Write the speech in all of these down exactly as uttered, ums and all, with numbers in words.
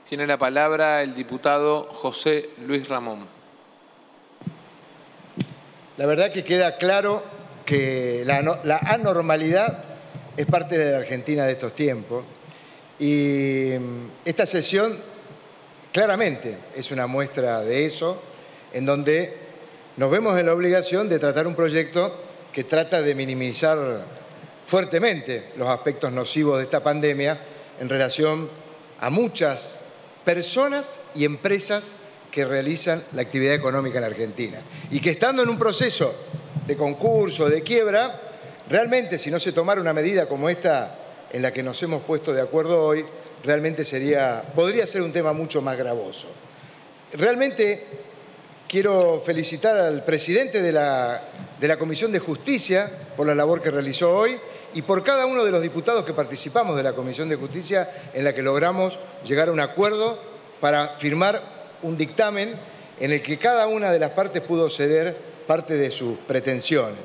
Tiene la palabra el diputado José Luis Ramón. La verdad que queda claro que la, la anormalidad es parte de la Argentina de estos tiempos y esta sesión claramente es una muestra de eso, en donde nos vemos en la obligación de tratar un proyecto que trata de minimizar fuertemente los aspectos nocivos de esta pandemia en relación a muchas personas y empresas que realizan la actividad económica en la Argentina y que estando en un proceso de concurso, de quiebra, realmente si no se tomara una medida como esta en la que nos hemos puesto de acuerdo hoy, realmente sería, podría ser un tema mucho más gravoso. Realmente quiero felicitar al presidente de la, de la Comisión de Justicia por la labor que realizó hoy y por cada uno de los diputados que participamos de la Comisión de Justicia en la que logramos llegar a un acuerdo para firmar un dictamen en el que cada una de las partes pudo ceder parte de sus pretensiones.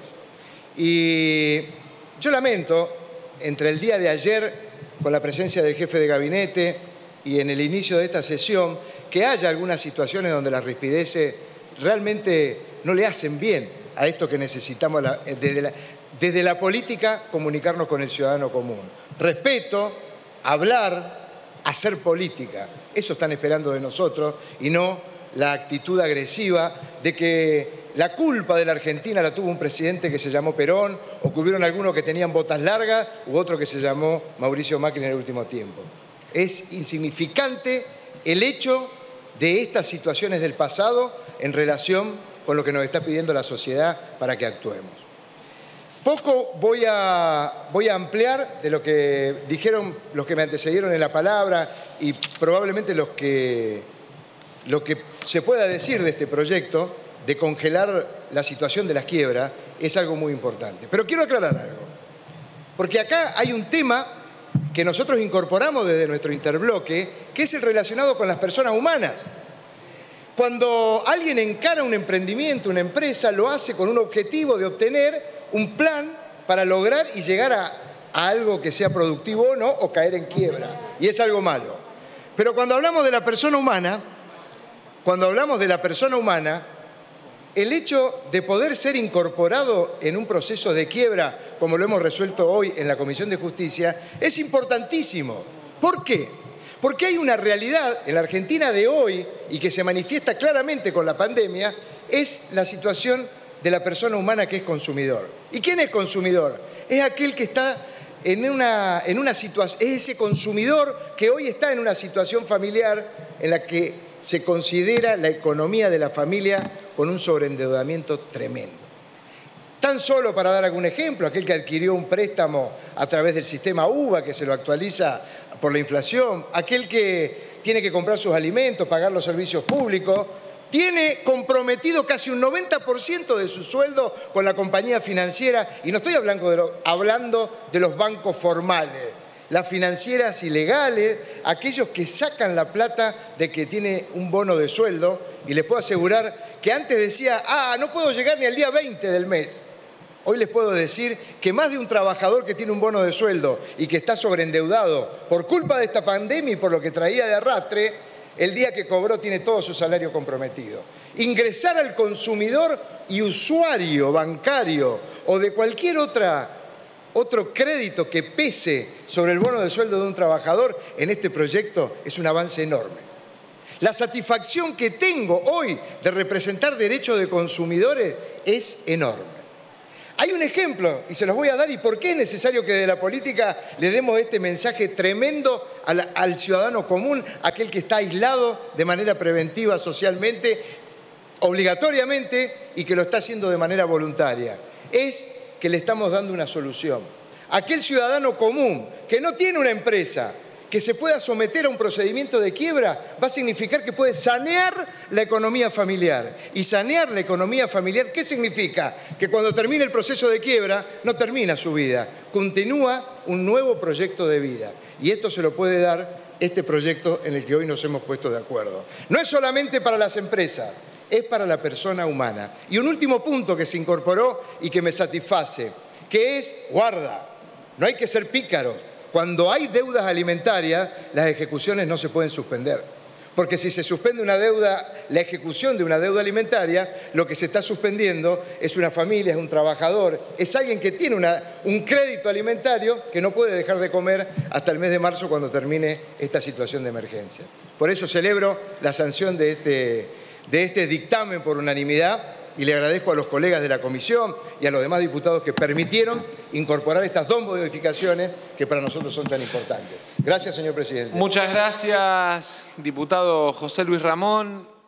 Y yo lamento, entre el día de ayer, con la presencia del jefe de gabinete y en el inicio de esta sesión, que haya algunas situaciones donde las rispideces realmente no le hacen bien a esto que necesitamos desde la, desde la política comunicarnos con el ciudadano común. Respeto, hablar, hacer política. Eso están esperando de nosotros y no la actitud agresiva de que la culpa de la Argentina la tuvo un presidente que se llamó Perón o que hubieron algunos que tenían botas largas u otro que se llamó Mauricio Macri en el último tiempo. Es insignificante el hecho de estas situaciones del pasado en relación con lo que nos está pidiendo la sociedad para que actuemos. Poco voy a, voy a ampliar de lo que dijeron los que me antecedieron en la palabra y probablemente los que, lo que se pueda decir de este proyecto de congelar la situación de las quiebras es algo muy importante. Pero quiero aclarar algo, porque acá hay un tema que nosotros incorporamos desde nuestro interbloque, que es el relacionado con las personas humanas. Cuando alguien encara un emprendimiento, una empresa, lo hace con un objetivo de obtener un plan para lograr y llegar a, a algo que sea productivo o no, o caer en quiebra. Y es algo malo. Pero cuando hablamos de la persona humana, cuando hablamos de la persona humana, el hecho de poder ser incorporado en un proceso de quiebra, como lo hemos resuelto hoy en la Comisión de Justicia, es importantísimo. ¿Por qué? Porque hay una realidad en la Argentina de hoy y que se manifiesta claramente con la pandemia, es la situación de la persona humana que es consumidor. ¿Y quién es consumidor? Es aquel que está en una, en una situación, es ese consumidor que hoy está en una situación familiar en la que se considera la economía de la familia con un sobreendeudamiento tremendo. Tan solo para dar algún ejemplo, aquel que adquirió un préstamo a través del sistema U V A que se lo actualiza por la inflación, aquel que tiene que comprar sus alimentos, pagar los servicios públicos, tiene comprometido casi un noventa por ciento de su sueldo con la compañía financiera, y no estoy hablando de, lo, hablando de los bancos formales, las financieras ilegales, aquellos que sacan la plata de que tiene un bono de sueldo, y les puedo asegurar que antes decía, ah, no puedo llegar ni al día veinte del mes. Hoy les puedo decir que más de un trabajador que tiene un bono de sueldo y que está sobreendeudado por culpa de esta pandemia y por lo que traía de arrastre, el día que cobró tiene todo su salario comprometido. Ingresar al consumidor y usuario bancario o de cualquier otra, otro crédito que pese sobre el bono de sueldo de un trabajador en este proyecto es un avance enorme. La satisfacción que tengo hoy de representar derechos de consumidores es enorme. Hay un ejemplo, y se los voy a dar, y por qué es necesario que de la política le demos este mensaje tremendo al, al ciudadano común, aquel que está aislado de manera preventiva socialmente, obligatoriamente, y que lo está haciendo de manera voluntaria. Es que le estamos dando una solución. Aquel ciudadano común que no tiene una empresa, que se pueda someter a un procedimiento de quiebra, va a significar que puede sanear la economía familiar. Y sanear la economía familiar, ¿qué significa? Que cuando termine el proceso de quiebra, no termina su vida, continúa un nuevo proyecto de vida. Y esto se lo puede dar este proyecto en el que hoy nos hemos puesto de acuerdo. No es solamente para las empresas, es para la persona humana. Y un último punto que se incorporó y que me satisface, que es, guarda, no hay que ser pícaros. Cuando hay deudas alimentarias, las ejecuciones no se pueden suspender. Porque si se suspende una deuda, la ejecución de una deuda alimentaria, lo que se está suspendiendo es una familia, es un trabajador, es alguien que tiene una, un crédito alimentario que no puede dejar de comer hasta el mes de marzo cuando termine esta situación de emergencia. Por eso celebro la sanción de este, de este dictamen por unanimidad y le agradezco a los colegas de la comisión y a los demás diputados que permitieron incorporar estas dos modificaciones que para nosotros son tan importantes. Gracias, señor presidente. Muchas gracias, diputado José Luis Ramón.